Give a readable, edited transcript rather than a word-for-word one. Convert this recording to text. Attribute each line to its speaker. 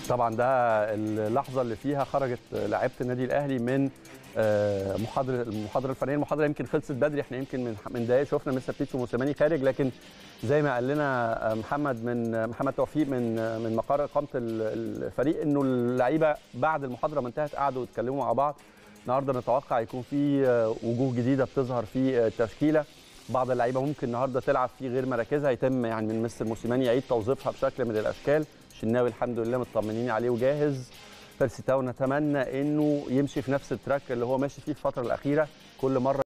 Speaker 1: طبعا ده اللحظه اللي فيها خرجت لاعيبه النادي الاهلي من المحاضره الفنيه. المحاضره يمكن خلصت بدري، احنا يمكن من دقائق شفنا مستر بيتسو موسيماني خارج، لكن زي ما قال لنا محمد توفيق من مقر اقامه الفريق انه اللعيبه بعد المحاضره ما انتهت قعدوا يتكلموا مع بعض. النهارده نتوقع يكون في وجوه جديده بتظهر في التشكيله، بعض اللعيبه ممكن النهارده تلعب في غير مراكزها، يتم يعني من مستر موسيماني يعيد توظيفها بشكل من الاشكال. الشناوي الحمد لله مطمنين عليه وجاهز. بيرسي تاو نتمنى انه يمشي في نفس التراك اللي هو ماشي فيه في الفتره الاخيره، كل مره